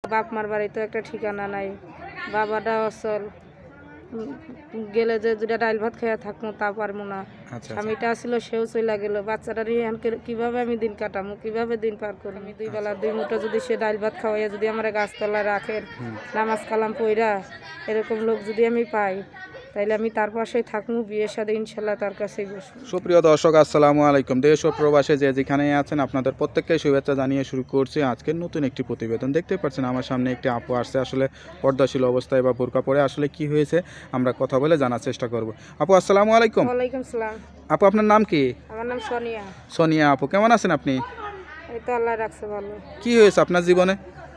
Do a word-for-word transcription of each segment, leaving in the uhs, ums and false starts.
বাপ মার বাড়িতে একটা ঠিকানা নাই, বাবাটা অচল, গেলে যে দুটা ডাইল ভাত খেয়ে থাকবো তা পারবো না। স্বামীটা আসছিল সেও চলে গেল, বাচ্চাটা নিয়ে কিভাবে আমি দিন কাটামো, কিভাবে দিন পার করি। আমি দুই বেলা দুই মুঠো যদি সে ডাইল ভাত খাওয়াইয়া যদি আমার গাছতলায় রাখেন, নামাজ কালাম পইরা এরকম লোক যদি আমি পাই, তাইলে আমি তার পাশেই থাকবো, বিয়ের সাথে ইনশাল্লাহ তার কাছেই বসবো। সুপ্রিয় দর্শক, আসসালামু আলাইকুম। দেশ ও প্রবাসে যে যেখানে আছেন আপনাদের প্রত্যেককে শুভেচ্ছা জানিয়ে শুরু করছি আজকের নতুন একটি প্রতিবেদন। দেখতে পাচ্ছেন আমার সামনে একটি আপু আসছে, আসলে পর্দাশীল অবস্থায় বা বোরকা পরে, আসলে কি হয়েছে আমরা কথা বলে জানার চেষ্টা করব। আপু আসসালামু আলাইকুম। ওয়ালাইকুম সালাম। আপু আপনার নাম কি? আমার নাম সোনিয়া। সোনিয়া আপু, কেমন আছেন আপনি? এই তো আল্লাহ রাখছে ভালো। কি হয়েছে আপনার জীবনে?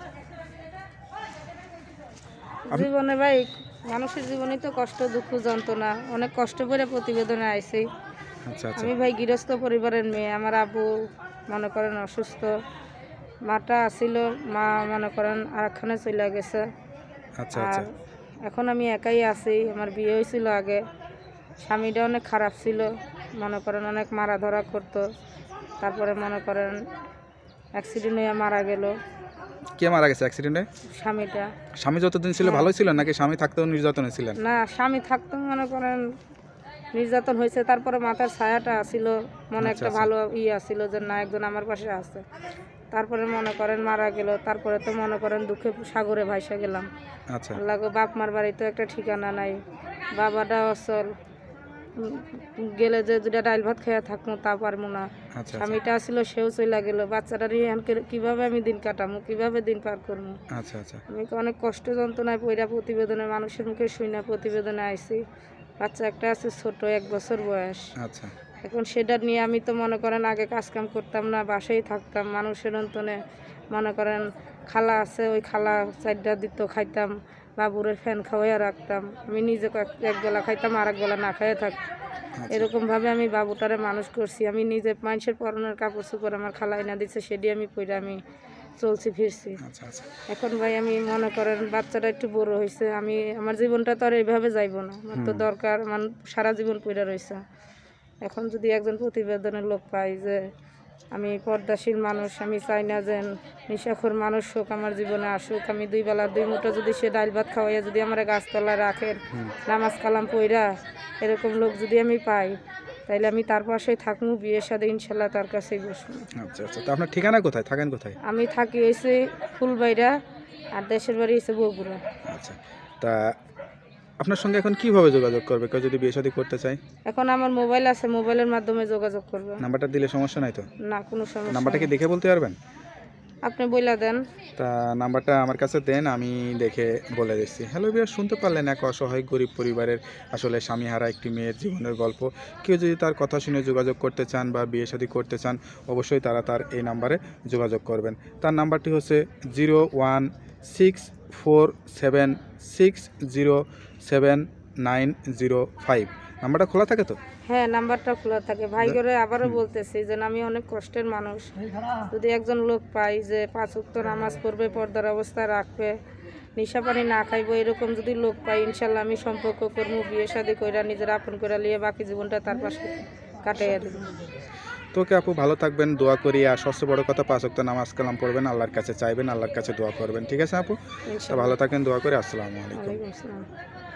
জীবনে ভাই, মানুষের জীবনে তো কষ্ট দুঃখ যন্ত্রণা, অনেক কষ্ট করে প্রতিবেদনে আইছি। আচ্ছা আচ্ছা। আমি ভাই গৃহস্থ পরিবারের মেয়ে, আমার আব্বু মনে করেন অসুস্থ, মাটা আসিল, মা মনে করেন আরেকখানে চলে গেছে। আচ্ছা আর আচ্ছা। এখন আমি একাই আছি। আমার বিয়ে হয়েছিল আগে, স্বামীটা অনেক খারাপ ছিল, মনে করেন অনেক মারা ধরা করতো। তারপরে মনে করেন অ্যাক্সিডেন্ট হয়ে মারা গেল। কে মারা গেছে অ্যাক্সিডেন্টে? স্বামীটা। স্বামী যতদিন ছিল ভালোই ছিল নাকি স্বামী থাকতেও নির্যাতনে ছিলেন? না, স্বামী থাকতো মনে করেন নির্যাতন হয়েছে, তারপরে মাথার ছায়াটা আসিল, মনে একটা ভালো ই আসিল যে না একজন আমার পাশে আছে। তারপরে মনে করেন মারা গেল, তারপরে তো মনে করেন দুঃখে সাগরে ভাইসা গেলাম। আচ্ছা। আল্লাহ গো, বাপ মার বাড়িতে একটা ঠিকানা নাই, বাবাটা অচল, গেলে যে দুটা ডাইল ভাত খেয়ে থাকবো তা পারবো না। স্বামীটা আসছিল সেও চলে গেল, বাচ্চাটা নিয়ে কিভাবে আমি দিন কাটামো, কিভাবে দিন পার করবো। আচ্ছা আচ্ছা। আমি অনেক কষ্ট যন্ত্রণায় পইরা প্রতিবেদনে মানুষের মুখে শুই না প্রতিবেদনে আইছি। বাচ্চা একটা আছে ছোট, এক বছর বয়স। আচ্ছা। এখন সেটা নিয়ে আমি তো মনে করেন আগে কাজ কাম করতাম না, বাসায় থাকতাম। মানুষের অন্তনে মনে করেন খালা আছে, ওই খালা চারটা দিত, খাইতাম, বাবুরের ফ্যান খাওয়াইয়া রাখতাম। আমি নিজে এক বেলা খাইতাম আর এক বেলা না খাইয়া থাকতাম। এরকমভাবে আমি বাবুটারে মানুষ করছি। আমি নিজে মানুষের পরনের কাপড় চোপড় আমার খালা এনে দিচ্ছে, সেটি আমি পরে আমি চলছি ফিরছি। এখন ভাই আমি মনে করেন বাচ্চাটা একটু বড় হয়েছে, আমি আমার জীবনটা তো আর এইভাবে যাইব না, আমার তো দরকার, আমার সারা জীবন পড়ে রয়েছে। এখন যদি একজন প্রতিবেদনের লোক পাই যে আমি পর্দাশীল মানুষ, আমি চাই না যে নিশাখোর মানুষ হোক আমার জীবনে আসুক, আমি দুই বেলা দুই মুঠো যদি সে ডাইল ভাত খাওয়াইয়া যদি আমার গাছতলায় রাখেন, নামাজ কালাম পইরা এরকম লোক যদি আমি পাই, তাইলে আমি তার পাশেই থাকবো, বিয়ের সাথে ইনশাল্লাহ তার কাছেই বসবো। আচ্ছা আচ্ছা। তো আপনার ঠিকানা কোথায়, থাকেন কোথায়? আমি থাকি হয়েছে ফুলবাইরা, আর দেশের বাড়ি হয়েছে বগুড়া। আচ্ছা। তা আপনার সঙ্গে এখন কিভাবে যোগাযোগ করবে কেউ যদি বিয়ে শাদী করতে চায়? এখন আমার মোবাইল আছে, মোবাইলের মাধ্যমে যোগাযোগ করবে। নাম্বারটা দিলে সমস্যা নাই তো? না, কোনো সমস্যা। নাম্বারটা কি দেখে বলতে পারবেন? আপনি বইলা দেন। তা নাম্বারটা আমার কাছে দেন, আমি দেখে বলে দিচ্ছি। হ্যালো বিয়ার, শুনতে পারলেন এক অসহায় গরিব পরিবারের আসলে স্বামীহারা একটি মেয়ের জীবনের গল্প। কেউ যদি তার কথা শুনে যোগাযোগ করতে চান বা বিয়ে শাদী করতে চান, অবশ্যই তারা তার এই নাম্বারে যোগাযোগ করবেন। তার নাম্বারটি হচ্ছে zero one six four seven six zero seven nine zero five. নাম্বারটা খোলা থাকে তো? হ্যাঁ, নাম্বারটা খোলা থাকে। ভাই করে আবারও বলতেছি যে আমি অনেক কষ্টের মানুষ, যদি একজন লোক পাই যে পাঁচ ওয়াক্ত নামাজ পড়বে, পর্দার অবস্থায় রাখবে, নিশা পানি না খাইবো, এরকম যদি লোক পাই, ইনশাল্লাহ আমি সম্পর্ক করবো, বিয়ে শাদী কইরা নিজের আপন করে নিয়ে বাকি জীবনটা তার পাশে কাটাইয়া দেবো। তোকে আপু ভালো থাকবেন, দোয়া করি। আর সবচেয়ে বড় কথা, পাঁচ ওয়াক্ত নামাজ কালাম পড়বেন, আল্লাহর কাছে চাইবেন, আল্লাহর কাছে দোয়া করবেন। ঠিক আছে আপু? ভালো থাকেন, দোয়া করে। আসসালামু আলাইকুম। ওয়ালাইকুম আসসালাম।